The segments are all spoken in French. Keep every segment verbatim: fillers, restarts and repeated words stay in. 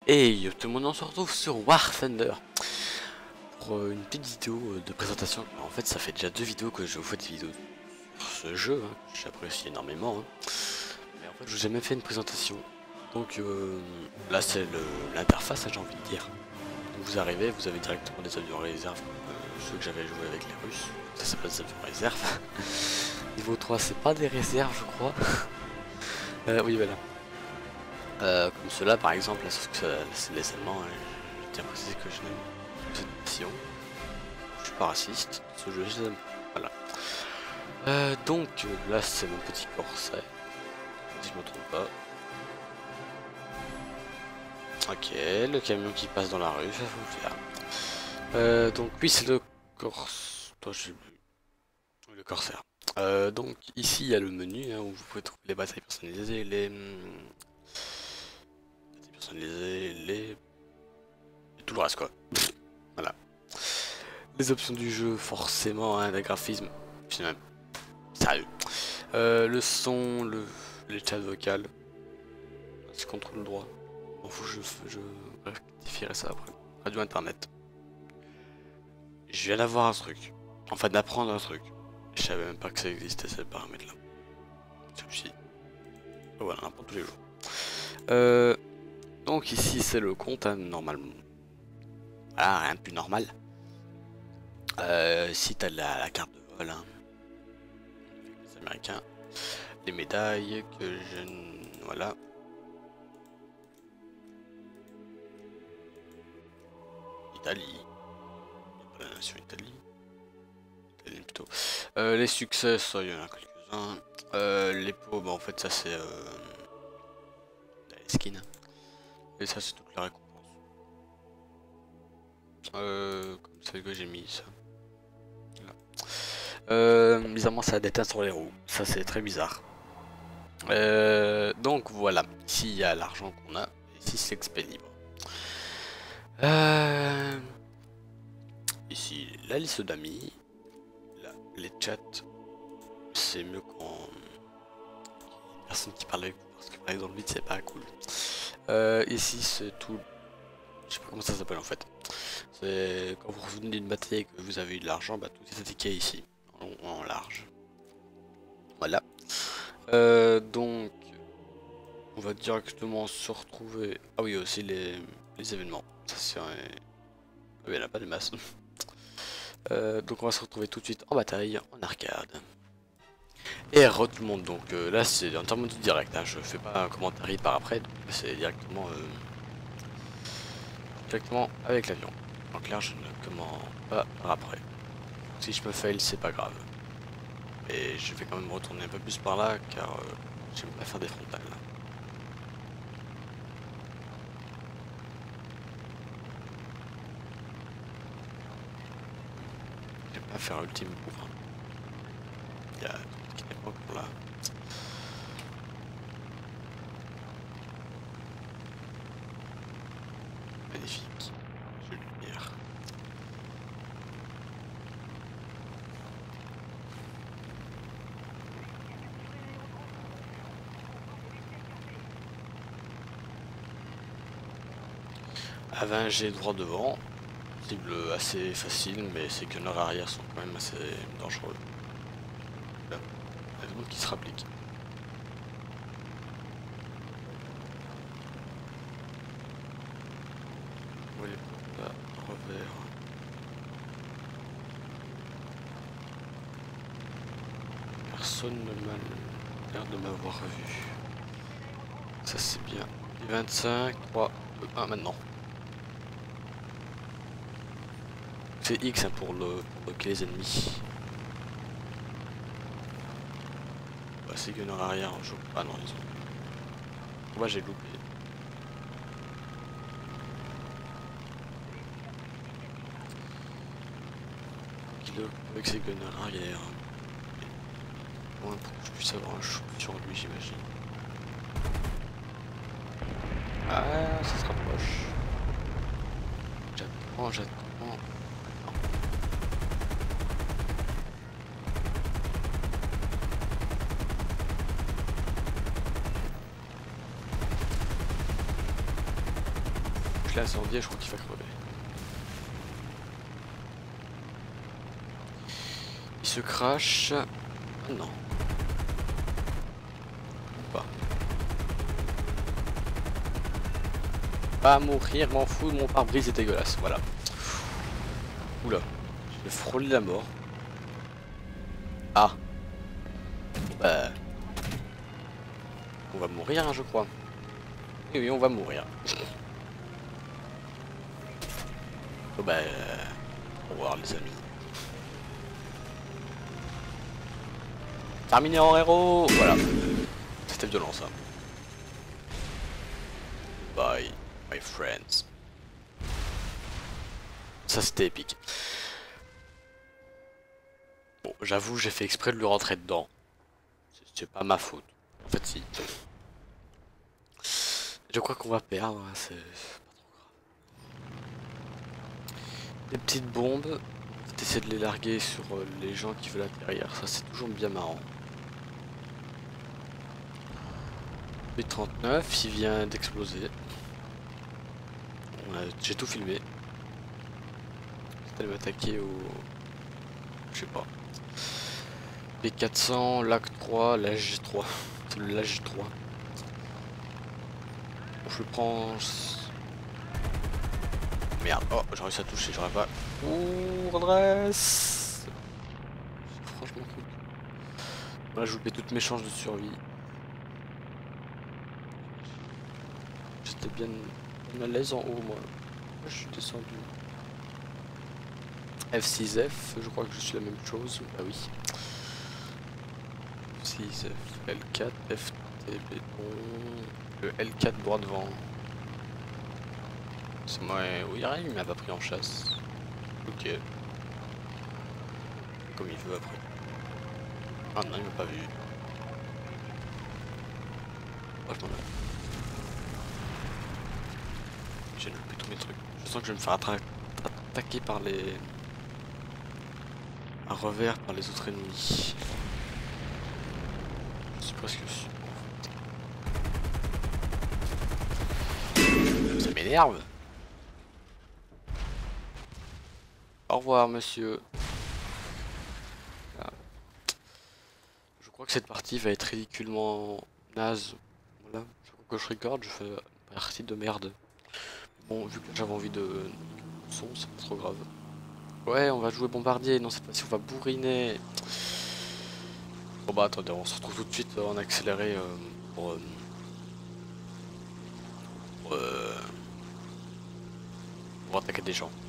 Hey tout le monde, on se retrouve sur War Thunder pour euh, une petite vidéo euh, de présentation. Alors, en fait ça fait déjà deux vidéos que je vous fais des vidéos sur ce jeu, hein, que j'apprécie énormément, hein. Mais en fait je vous ai jamais fait une présentation. Donc euh, là c'est l'interface, hein, j'ai envie de dire. Donc, vous arrivez, vous avez directement des avions réserve, euh, ceux que j'avais joué avec les Russes. Ça s'appelle des avions réserve. Niveau trois c'est pas des réserves je crois. euh, oui voilà. Euh, comme cela par exemple, là, sauf que c'est les Allemands, hein. Je tiens à préciser que je n'aime pas cette mission. Je suis pas raciste, ce jeu je l'aime. Voilà. Euh, donc là c'est mon petit corset, si je me trompe pas. Ok, le camion qui passe dans la rue, ça faut le faire. Euh, donc oui c'est le corse... Toi, je... le corsaire. Euh, donc ici il y a le menu, hein, où vous pouvez trouver les batailles personnalisées, les... personnalisées, les... et tout le reste quoi. Voilà. Les options du jeu, forcément, hein, les graphismes, c'est même sérieux. Euh, le son, le, les chats vocales, c'est contrôle droit. M'en fous, je, je rectifierai ça après. Radio internet. Je viens d'avoir un truc. Enfin d'apprendre un truc. Je savais même pas que ça existait ces paramètres là. Celui-ci. Voilà, n'importe tous les jours. Euh, donc ici c'est le compte, hein, normalement. Voilà, rien de plus normal. Euh, si t'as la, la carte de vol, hein. Les Américains, les médailles que je... Voilà. Italie. La nation Italie. Italie plutôt. Euh, les succès, ça, il y en a quelques-uns. Euh, les pots, bah en fait ça c'est... Euh... les skins. Et ça c'est toute la récompense. Euh, comme celle que j'ai mis ça. Là. Euh, bizarrement ça déteint sur les roues. Ça c'est très bizarre. Euh, donc voilà. Ici il y a l'argent qu'on a. Ici c'est X P libre. Euh, ici la liste d'amis. Là les chats. C'est mieux quand personne qui parle avec vous. Parce que par exemple vite c'est pas cool. Euh, ici c'est tout. Je sais pas comment ça s'appelle en fait. C'est quand vous revenez d'une bataille et que vous avez eu de l'argent, bah tout est indiqué ici, en, en large. Voilà. Euh, donc, on va directement se retrouver. Ah oui, aussi les, les événements. Ça c'est. Ah oui, il n'y en a pas de masse. Euh, donc on va se retrouver tout de suite en bataille, en arcade. Et re tout le monde. Donc euh, là c'est en termes de direct. Hein, je fais pas un commentaire par après. C'est directement, euh, directement avec l'avion. En clair, je ne commande pas par après. Si je me fail, c'est pas grave. Et je vais quand même retourner un peu plus par là, car euh, j'aime pas faire des frontales. J'aime pas faire ultime bourrin. Il y a tout qui n'est pas encore là. Magnifique. J'ai une lumière. À vingt G droit devant, cible assez facile, mais ces gunners arrière sont quand même assez dangereux. Là, il y a des qui se rappliquent. Oui, là, revers. Personne ne m'a l'air de m'avoir vu. Ça c'est bien. vingt-cinq, trois, deux, un maintenant. C'est X, hein, pour, le, pour bloquer les ennemis. Bah, c'est gunner arrière, je... Ah non, ils ont... Moi j'ai loupé. Kilo avec ses gunners arrière. Bon, pour que je puisse avoir un shoot sur lui, j'imagine. Ah, ça se rapproche. J'attends, j'attends. Je l'ai incendié, je crois qu'il va crever. Il se crache. Ah non. Pas. Pas mourir, m'en fous, mon pare-brise est dégueulasse. Voilà. Oula. J'ai frôlé la mort. Ah. Bah. On va mourir, hein, je crois. Oui, oui, on va mourir. Oh bah. Euh... Au revoir, les amis. Terminé en héros. Voilà. C'était violent, ça. Bye, my friends. Ça, c'était épique. Bon, j'avoue, j'ai fait exprès de lui rentrer dedans. C'est pas ma faute. En fait, si. Je crois qu'on va perdre, hein, c'est pas trop grave. Les petites bombes, t'essaies de les larguer sur euh, les gens qui veulent atterrir, ça c'est toujours bien marrant. B trente-neuf, il vient d'exploser. J'ai tout filmé. J'étais allé m'attaquer au... Je sais pas. B quatre cents, L A C trois, L A G trois. C'est le L A G trois. Je le prends... Merde, oh j'ai réussi à toucher, j'aurais pas... Ouh, redresse. Franchement cool. Là je vous mets toutes mes chances de survie. J'étais bien, bien à l'aise en haut moi. Je suis descendu. F six F, je crois que je suis la même chose. Ah oui. F six F, L quatre, F T B, le L quatre droit devant. C'est moi, oui, rien, il m'a pas pris en chasse. Ok. Comme il veut après. Ah non, il m'a pas vu. Oh, je m'en vais. J'ai loupé tous mes trucs. Je sens que je vais me faire attra attaquer par les... à revers par les autres ennemis. Je suis presque sûr. Ça m'énerve. Au revoir monsieur. Ah. Je crois que cette partie va être ridiculement naze. Voilà, je crois que je record, je fais une partie de merde. Bon, vu que j'avais envie de son, c'est pas trop grave. Ouais, on va jouer bombardier, non c'est pas si on va bourriner. Bon bah attendez, on se retrouve tout de suite en accéléré euh, pour, euh, pour, euh, pour attaquer des gens.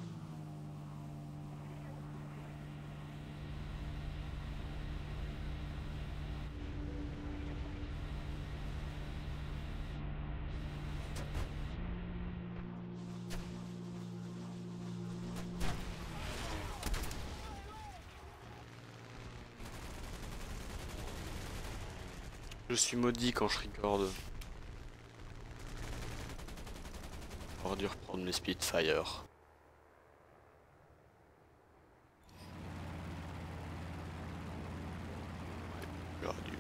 Je suis maudit quand je recorde. J'aurais dû reprendre mes Spitfire. J'aurais dû.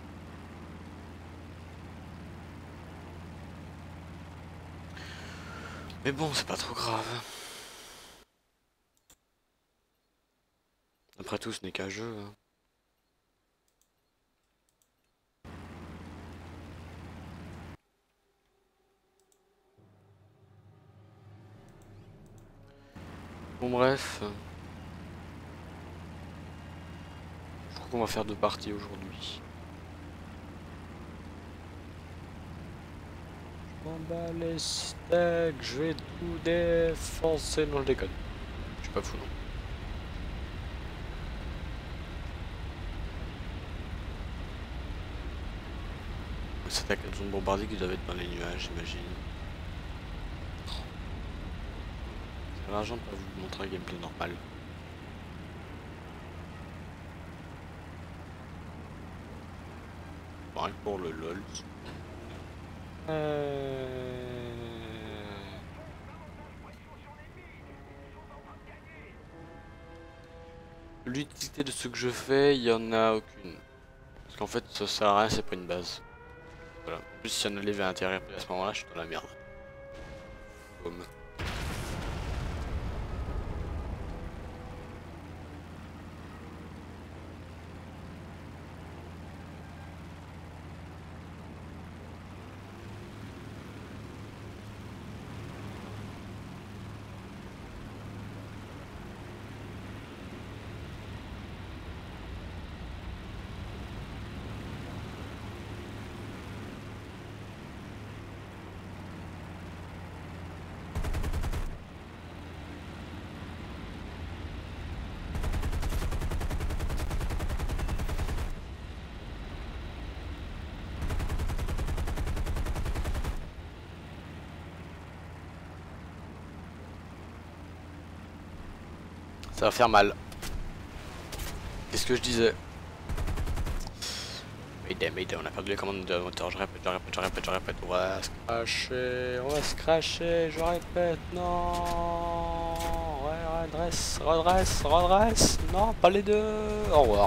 Mais bon, c'est pas trop grave. Après tout, ce n'est qu'un jeu. Hein. Bon bref. Je crois qu'on va faire deux parties aujourd'hui. Je m'en bats les steaks, je vais tout défoncer. Non, je déconne. Je suis pas fou non. C'est la zone bombardée qui doit être dans les nuages, j'imagine. C'est l'argent de pas vous montrer un gameplay normal. Bon, et pour le lol. Euh... L'utilité de ce que je fais, il y en a aucune. Parce qu'en fait, ça sert à rien, c'est pas une base. Voilà. En plus, si on allait vers l'intérieur, à ce moment-là, je suis dans la merde. paume. Ça va faire mal. Qu'est-ce que je disais? Mayday, Mayday, on a perdu les commandes de moteur. Je répète, je répète, je répète, je répète. On va se cracher, on va se cracher, je répète, non. Ouais, redresse, redresse, redresse. Non, pas les deux. Au revoir.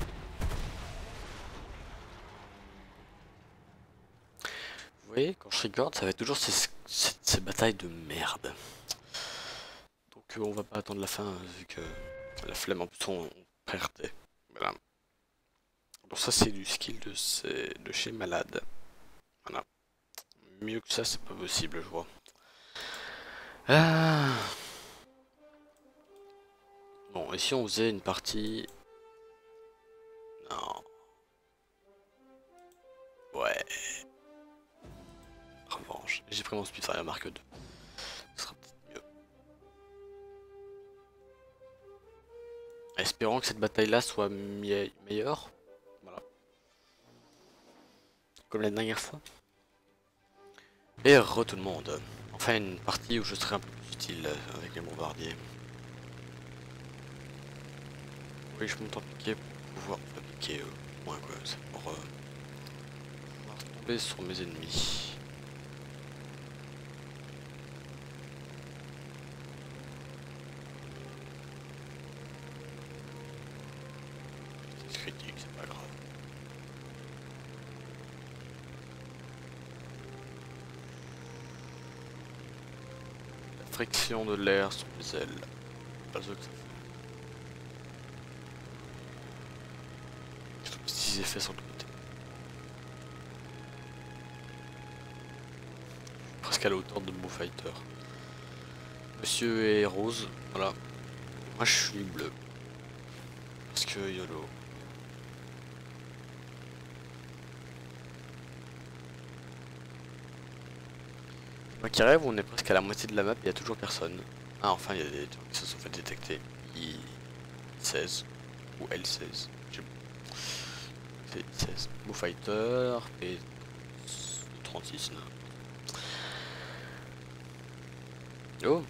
Vous voyez, quand je regarde, ça va être toujours ces, ces, ces batailles de merde. Donc euh, on va pas attendre la fin, euh, vu que la flemme en plus on perdait. Voilà. Donc ça c'est du skill de, ces, de chez Malade. Voilà. Mieux que ça c'est pas possible je vois. Ah. Bon et si on faisait une partie... Non. Ouais. Revanche. J'ai pris mon Spitfire Mark deux. Ce sera peut-être mieux. Espérons que cette bataille là soit meilleure. Voilà. Comme la dernière fois. Et re tout le monde. Enfin une partie où je serai un peu plus utile avec les bombardiers. Oui je monte en piqué pour pouvoir piquer euh, moins quoi. C'est pour euh, pouvoir tomber sur mes ennemis. C'est critique, c'est pas grave. La friction de l'air sur les ailes. Pas ce que ça fait. Petits effets sur le côté. Presque à la hauteur de Beau Fighter. Monsieur est rose, voilà. Moi je suis bleu. Parce que YOLO. Moi qui rêve, on est presque à la moitié de la map et il n'y a toujours personne. Ah enfin il y a des gens qui se sont fait détecter. I seize ou L seize. C'est seize. Beau Fighter, P trente-six là. Oh,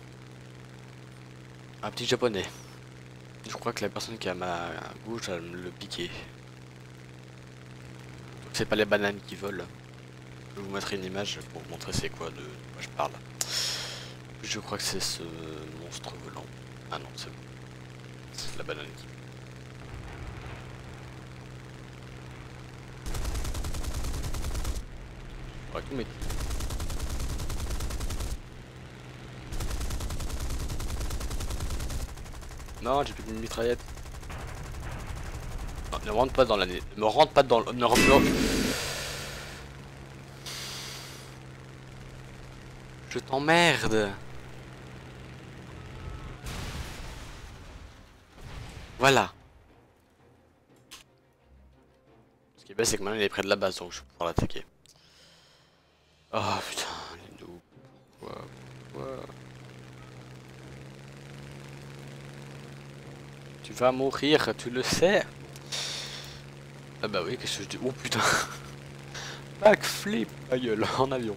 un petit japonais. Je crois que la personne qui est à ma gauche va me le piquer. Donc c'est pas les bananes qui volent. Je vais vous montrer une image pour vous montrer c'est quoi de quoi je parle. Je crois que c'est ce monstre volant. Ah non, c'est bon. C'est la banane qui... Ouais, tout mettre. Non, j'ai plus de mitraillette. Non, ne rentre pas dans la... Ne me rentre pas dans le... Ne rentre pas... Je t'emmerde. Voilà. Ce qui est bien c'est que maintenant il est près de la base donc je vais pouvoir l'attaquer. Oh putain, les noobs. Pourquoi Pourquoi Tu vas mourir, tu le sais. Ah bah oui, qu'est-ce que je dis? Oh putain. Backflip, ma gueule, en avion.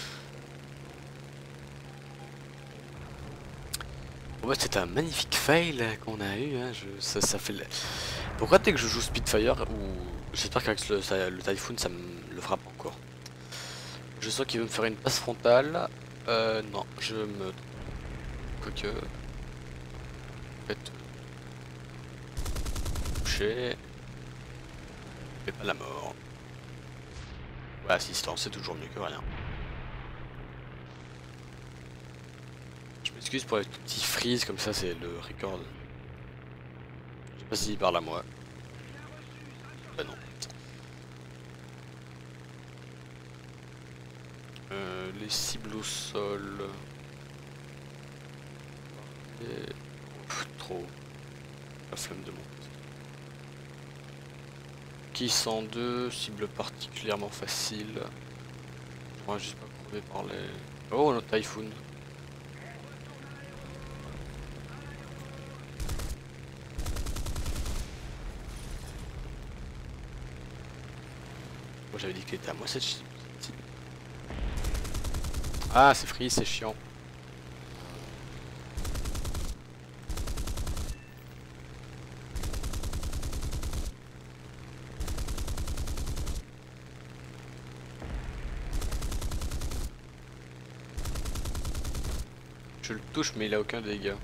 Bon bah c'est un magnifique fail qu'on a eu, hein. Je, ça, ça fait... Le... Pourquoi dès que je joue Spitfire, ou... J'espère qu'avec le, ça, le Typhoon ça me le fera pas encore. Je sens qu'il veut me faire une passe frontale. Euh, non, je me... Quoique... En fait... Toucher... Mais pas la mort. Ouais, assistance, c'est toujours mieux que rien. m'excuse pour les tout petits freeze comme ça, c'est le record. Je sais pas s'il parle à moi. Bah non. Euh, les cibles au sol. Et... Pff, trop. La flemme de monter. Qui cent deux, cible particulièrement facile. Je vais juste pas crever par les... Oh, notre Typhoon. Moi j'avais dit qu'il était à moi cette cible. Ah, c'est free, c'est chiant. Je le touche mais il a aucun dégât.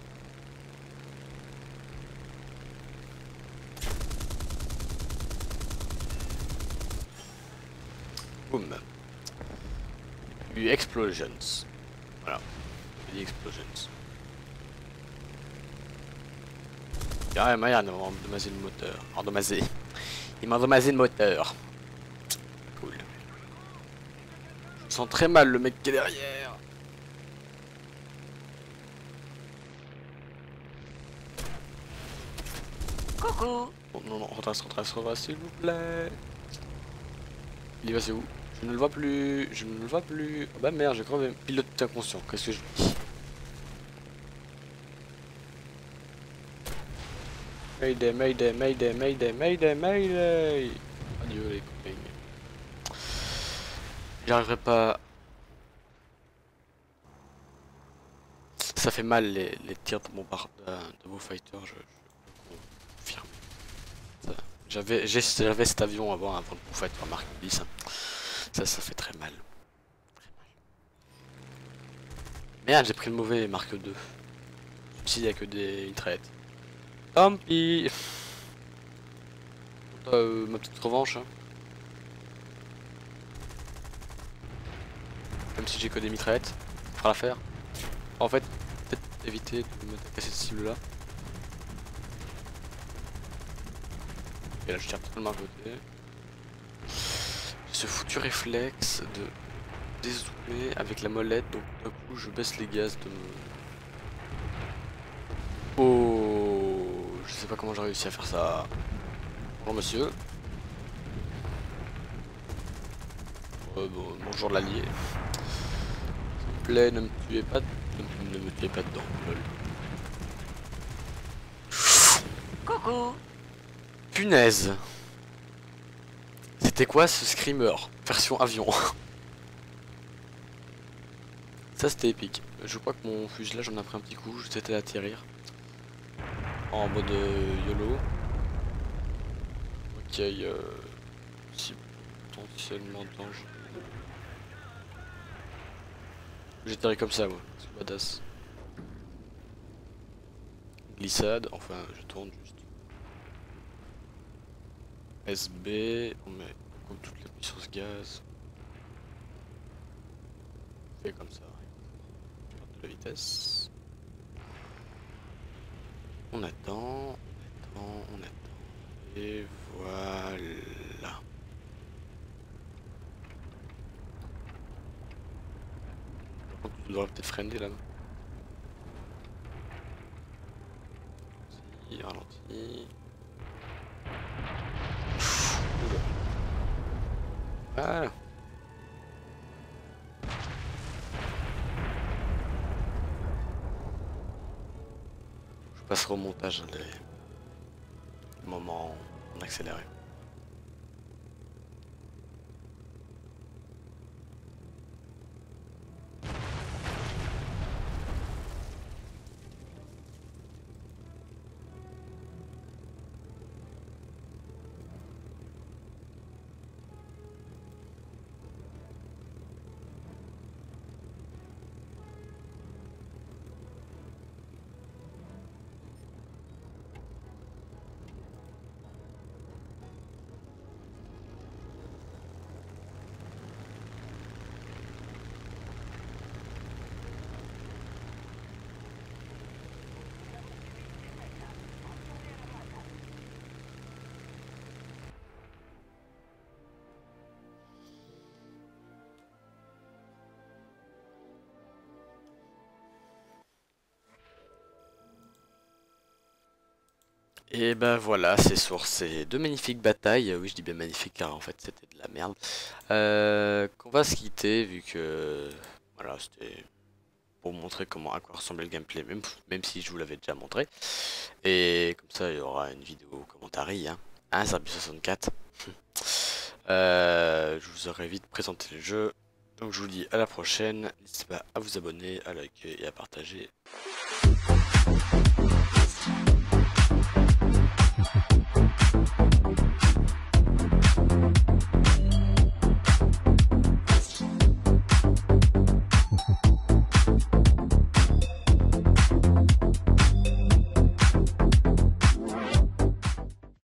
Boum. Puis explosions. Voilà. J'ai dit explosions. Carrément il a endommagé le moteur. Endommagé. Il m'a endommagé le moteur. Cool. Je sens très mal le mec qui est derrière. Coucou. Oh, non, non, retrace, retrace, retrace, s'il vous plaît. Il va, c'est où? Je ne le vois plus, je ne le vois plus. Oh bah merde, j'ai crevé. Pilote inconscient, qu'est-ce que je dis? Mayday, mayday, mayday, mayday, mayday, mayday. Adieu les copains. J'arriverai pas. Ça fait mal les, les tirs de mon bar de, de vos fighters, je, je confirme. J'avais j'avais cet avion avant, avant le fighter Mark dix. Ça, ça fait très mal. Très mal. Merde, j'ai pris le mauvais Mark deux. Ici, il n'y a que des traites. Tant pis. Euh, ma petite revanche. Hein. Même si j'ai que des mitraillettes, ça fera l'affaire. En fait, peut-être éviter de m'attaquer à cette cible là. Et là je tire totalement à côté. J'ai ce foutu réflexe de dézoomer avec la molette, donc d'un coup je baisse les gaz de... Oh, je sais pas comment j'ai réussi à faire ça. Bonjour monsieur. Euh, bon, bonjour l'allié. S'il vous plaît, ne me tuez pas, ne, ne me tuez pas dedans. Lol. Coucou. Punaise. C'était quoi ce screamer? Version avion. Ça c'était épique. Je crois que mon fusil là j'en ai pris un petit coup, j'étais à atterrir. En mode euh, YOLO. Ok, euh, si potentiellement danger. J'atterris comme ça moi, c'est badass. Glissade, enfin je tourne juste. S B, on met comme toute la puissance gaz. Fait comme ça. Je perds de la vitesse. On attend, on attend, on attend. Et voilà. Tu devrais peut-être freiner là. Si, ralenti. Voilà. Je passerai au montage les moments en accéléré. Et ben voilà, c'est sur ces deux magnifiques batailles, oui je dis bien magnifique car en fait c'était de la merde, euh, qu'on va se quitter vu que voilà c'était pour vous montrer comment à quoi ressemblait le gameplay, même, même si je vous l'avais déjà montré. Et comme ça il y aura une vidéo commentary, hein, hein Zerbi soixante-quatre. euh, je vous aurai vite présenté le jeu, donc je vous dis à la prochaine, n'hésitez pas à vous abonner, à liker et à partager.